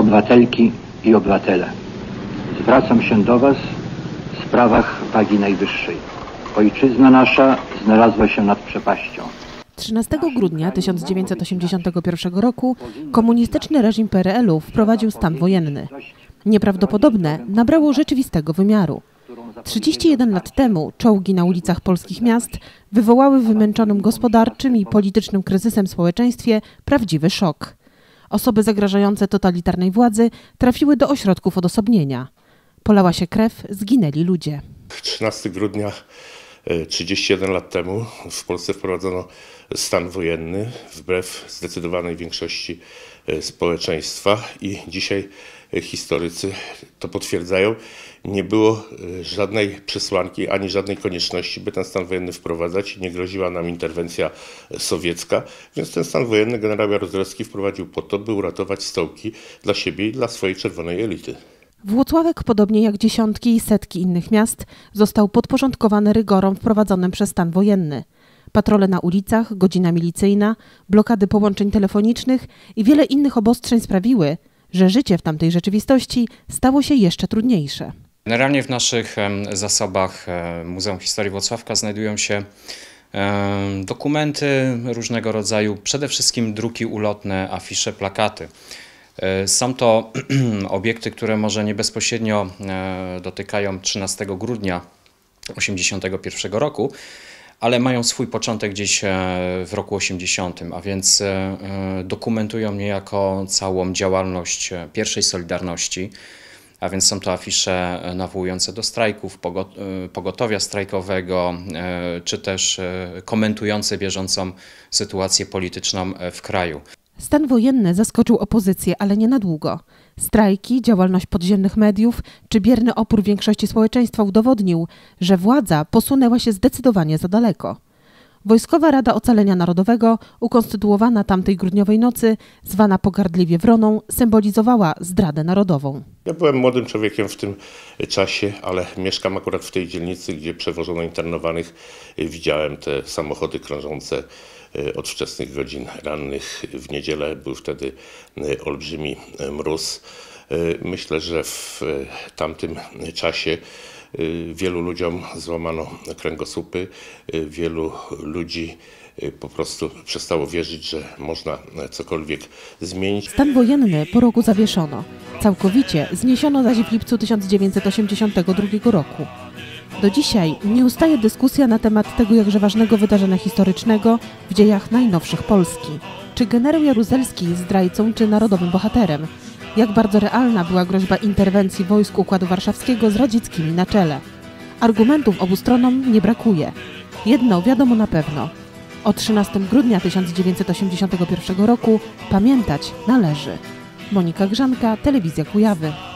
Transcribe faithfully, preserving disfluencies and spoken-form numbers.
Obywatelki i obywatele, zwracam się do Was w sprawach wagi najwyższej. Ojczyzna nasza znalazła się nad przepaścią. trzynastego grudnia tysiąc dziewięćset osiemdziesiątego pierwszego roku komunistyczny reżim P R L u wprowadził stan wojenny. Nieprawdopodobne nabrało rzeczywistego wymiaru. trzydzieści jeden lat temu czołgi na ulicach polskich miast wywołały w wymęczonym gospodarczym i politycznym kryzysem społeczeństwie prawdziwy szok. Osoby zagrażające totalitarnej władzy trafiły do ośrodków odosobnienia. Polała się krew, zginęli ludzie. trzynastego grudnia trzydzieści jeden lat temu w Polsce wprowadzono stan wojenny wbrew zdecydowanej większości społeczeństwa i dzisiaj historycy to potwierdzają. Nie było żadnej przesłanki ani żadnej konieczności, by ten stan wojenny wprowadzać. Nie groziła nam interwencja sowiecka, więc ten stan wojenny generał Jaruzelski wprowadził po to, by uratować stołki dla siebie i dla swojej czerwonej elity. Włocławek, podobnie jak dziesiątki i setki innych miast, został podporządkowany rygorom wprowadzonym przez stan wojenny. Patrole na ulicach, godzina milicyjna, blokady połączeń telefonicznych i wiele innych obostrzeń sprawiły, że życie w tamtej rzeczywistości stało się jeszcze trudniejsze. Generalnie w naszych zasobach Muzeum Historii Włocławka znajdują się dokumenty różnego rodzaju, przede wszystkim druki ulotne, afisze, plakaty. Są to obiekty, które może nie bezpośrednio dotykają trzynastego grudnia tysiąc dziewięćset osiemdziesiątego pierwszego roku, ale mają swój początek gdzieś w roku osiemdziesiątym, a więc dokumentują niejako całą działalność pierwszej Solidarności, a więc są to afisze nawołujące do strajków, pogotowia strajkowego, czy też komentujące bieżącą sytuację polityczną w kraju. Stan wojenny zaskoczył opozycję, ale nie na długo. Strajki, działalność podziemnych mediów czy bierny opór większości społeczeństwa udowodnił, że władza posunęła się zdecydowanie za daleko. Wojskowa Rada Ocalenia Narodowego, ukonstytuowana tamtej grudniowej nocy, zwana pogardliwie Wroną, symbolizowała zdradę narodową. Ja byłem młodym człowiekiem w tym czasie, ale mieszkam akurat w tej dzielnicy, gdzie przewożono internowanych. Widziałem te samochody krążące od wczesnych godzin rannych w niedzielę. Był wtedy olbrzymi mróz. Myślę, że w tamtym czasie wielu ludziom złamano kręgosłupy, wielu ludzi po prostu przestało wierzyć, że można cokolwiek zmienić. Stan wojenny po roku zawieszono. Całkowicie zniesiono zaś w lipcu tysiąc dziewięćset osiemdziesiątego drugiego roku. Do dzisiaj nie ustaje dyskusja na temat tego jakże ważnego wydarzenia historycznego w dziejach najnowszych Polski. Czy generał Jaruzelski jest zdrajcą czy narodowym bohaterem? Jak bardzo realna była groźba interwencji wojsk Układu Warszawskiego z radzieckimi na czele? Argumentów obu stronom nie brakuje. Jedno wiadomo na pewno. O trzynastego grudnia tysiąc dziewięćset osiemdziesiątego pierwszego roku pamiętać należy. Monika Grzanka, Telewizja Kujawy.